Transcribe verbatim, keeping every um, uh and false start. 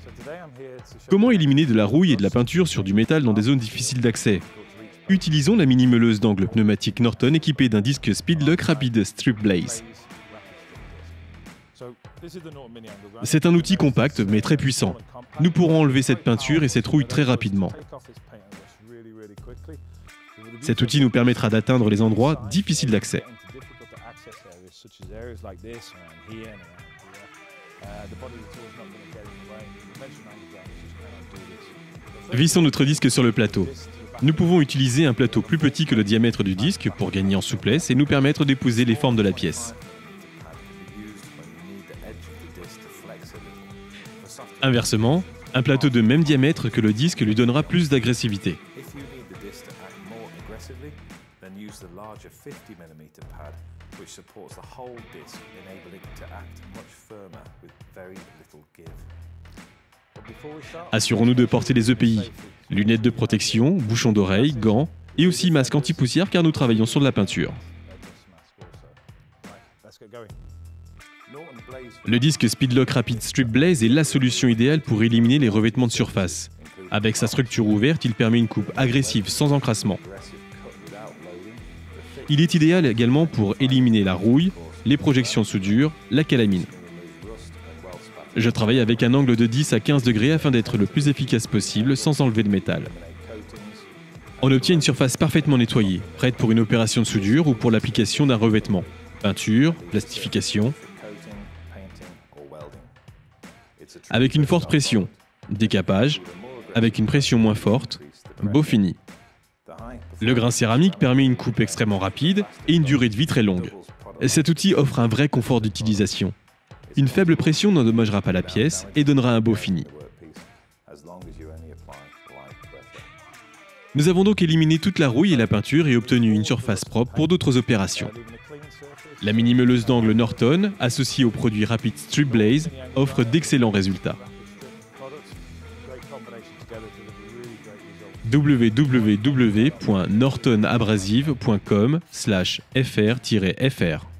Comment éliminer de la rouille et de la peinture sur du métal dans des zones difficiles d'accès? Utilisons la mini-meuleuse d'angle pneumatique Norton équipée d'un disque Speedlock Rapid Strip Blaze. C'est un outil compact mais très puissant. Nous pourrons enlever cette peinture et cette rouille très rapidement. Cet outil nous permettra d'atteindre les endroits difficiles d'accès. Vissons notre disque sur le plateau. Nous pouvons utiliser un plateau plus petit que le diamètre du disque pour gagner en souplesse et nous permettre d'épouser les formes de la pièce. Inversement, un plateau de même diamètre que le disque lui donnera plus d'agressivité. Assurons-nous de porter les E P I, lunettes de protection, bouchons d'oreille, gants et aussi masque anti-poussière car nous travaillons sur de la peinture. Le disque Speedlock Rapid Strip Blaze est la solution idéale pour éliminer les revêtements de surface. Avec sa structure ouverte, il permet une coupe agressive sans encrassement. Il est idéal également pour éliminer la rouille, les projections de soudure, la calamine. Je travaille avec un angle de dix à quinze degrés afin d'être le plus efficace possible sans enlever de métal. On obtient une surface parfaitement nettoyée, prête pour une opération de soudure ou pour l'application d'un revêtement. Peinture, plastification. Avec une forte pression, décapage. Avec une pression moins forte, beau fini. Le grain céramique permet une coupe extrêmement rapide et une durée de vie très longue. Cet outil offre un vrai confort d'utilisation. Une faible pression n'endommagera pas la pièce et donnera un beau fini. Nous avons donc éliminé toute la rouille et la peinture et obtenu une surface propre pour d'autres opérations. La mini-meuleuse d'angle Norton, associée au produit Rapid Strip Blaze, offre d'excellents résultats. w w w point norton abrasive point com slash f r tiret f r